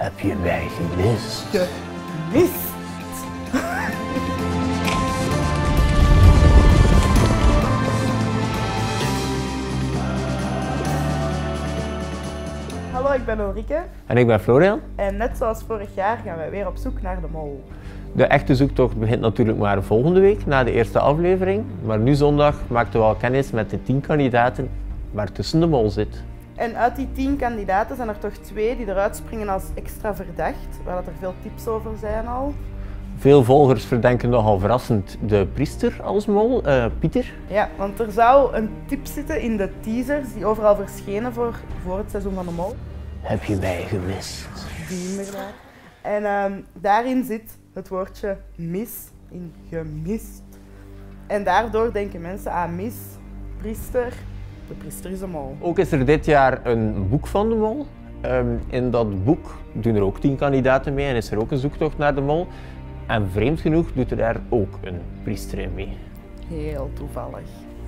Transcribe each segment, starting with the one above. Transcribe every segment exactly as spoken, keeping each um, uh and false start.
Heb je mij gemist? Gemist? Hallo, ik ben Ulrike. En ik ben Florian. En net zoals vorig jaar gaan wij weer op zoek naar de mol. De echte zoektocht begint natuurlijk maar volgende week, na de eerste aflevering. Maar nu zondag maakten we al kennis met de tien kandidaten waar tussen de mol zit. En uit die tien kandidaten zijn er toch twee die eruit springen als extra verdacht, waar dat er veel tips over zijn al. Veel volgers verdenken nogal verrassend de priester als mol, uh, Pieter. Ja, want er zou een tip zitten in de teasers die overal verschenen voor, voor het seizoen van de mol. Heb je mij gemist? Die inderdaad. En uh, daarin zit het woordje mis in gemist. En daardoor denken mensen aan mis, priester. De priester is een mol. Ook is er dit jaar een boek van de mol. Um, in dat boek doen er ook tien kandidaten mee en is er ook een zoektocht naar de mol. En vreemd genoeg doet er daar ook een priester in mee. Heel toevallig.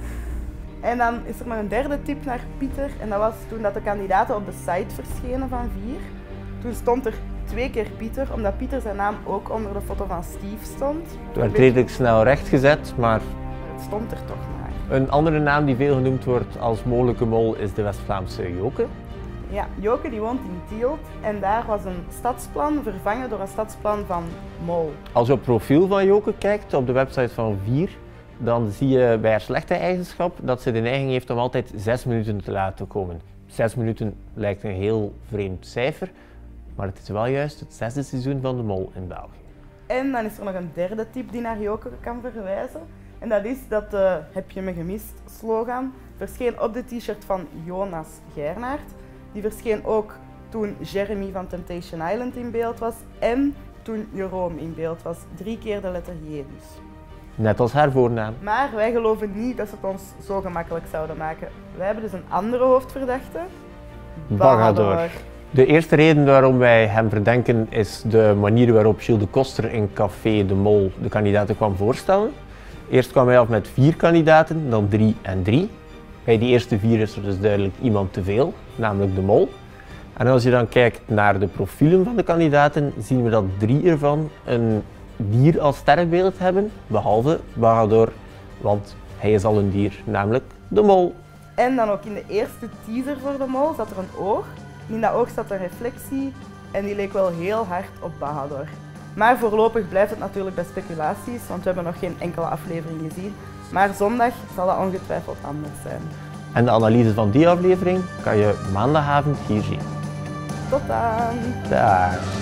En dan is er nog een derde tip naar Pieter. En dat was toen dat de kandidaten op de site verschenen van vier. Toen stond er twee keer Pieter, omdat Pieter zijn naam ook onder de foto van Steve stond. Het werd redelijk snel rechtgezet, maar het stond er toch maar. Een andere naam die veel genoemd wordt als mogelijke mol is de West-Vlaamse Joke. Ja, Joke die woont in Tielt en daar was een stadsplan vervangen door een stadsplan van Mol. Als je op het profiel van Joke kijkt op de website van vier, dan zie je bij haar slechte eigenschap dat ze de neiging heeft om altijd zes minuten te laten komen. Zes minuten lijkt een heel vreemd cijfer, maar het is wel juist het zesde seizoen van de Mol in België. En dan is er nog een derde tip die naar Joke kan verwijzen. En dat is dat de Heb je me gemist slogan verscheen op de t-shirt van Jonas Gernaert. Die verscheen ook toen Jeremy van Temptation Island in beeld was en toen Jeroen in beeld was. Drie keer de letter J dus. Net als haar voornaam. Maar wij geloven niet dat ze het ons zo gemakkelijk zouden maken. Wij hebben dus een andere hoofdverdachte. Bagador. De eerste reden waarom wij hem verdenken is de manier waarop Gilles de Koster in Café de Mol de kandidaten kwam voorstellen. Eerst kwam hij af met vier kandidaten, dan drie en drie. Bij die eerste vier is er dus duidelijk iemand te veel, namelijk de mol. En als je dan kijkt naar de profielen van de kandidaten, zien we dat drie ervan een dier als sterrenbeeld hebben, behalve Bagador, want hij is al een dier, namelijk de mol. En dan ook in de eerste teaser voor de mol zat er een oog. In dat oog zat een reflectie en die leek wel heel hard op Bagador. Maar voorlopig blijft het natuurlijk bij speculaties, want we hebben nog geen enkele aflevering gezien. Maar zondag zal dat ongetwijfeld anders zijn. En de analyse van die aflevering kan je maandagavond hier zien. Tot dan! Dag!